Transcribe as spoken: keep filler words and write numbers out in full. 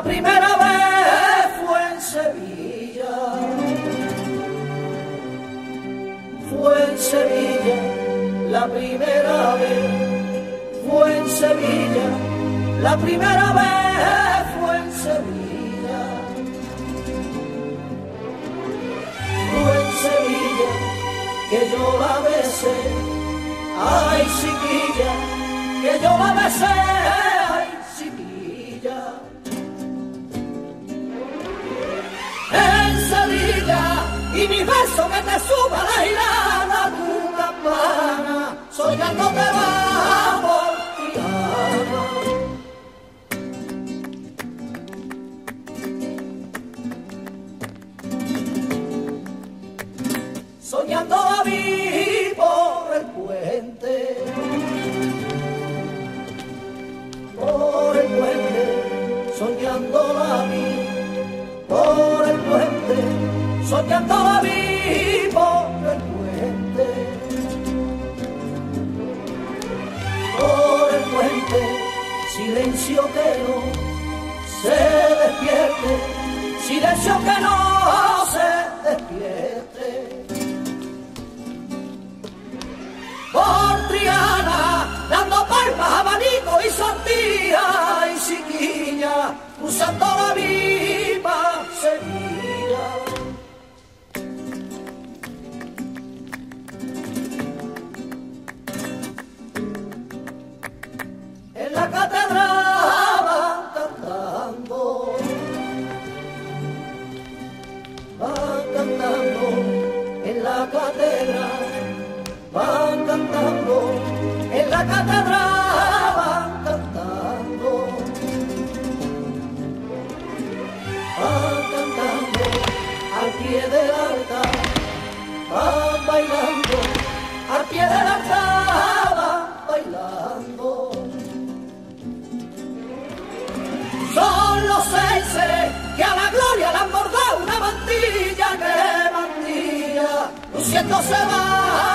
La primera vez fue en Sevilla, fue en Sevilla, la primera vez fue en Sevilla, la primera vez fue en Sevilla, fue en Sevilla que yo la besé, ay chiquilla, que yo la besé, ay chiquilla. En Sevilla, y mi beso que te suba la girada, tu campana, soñando te va por Triana. Soñando la vi por el puente, por el puente, soñando la vi. Por el puente, soñando la vi por el puente, por el puente, silencio que no se despierte, silencio que no se despierte. Por Triana, dando palmas, abanico y sandía y chiquilla, usando la viva Sevilla. En la catedral van cantando, van cantando, en la catedral van cantando, en la catedral van cantando, van cantando, al pie del altar, van bailando, al pie del altar van bailando. Son los seises que a la gloria le han bordado una mantilla, que mantilla, luciendo se va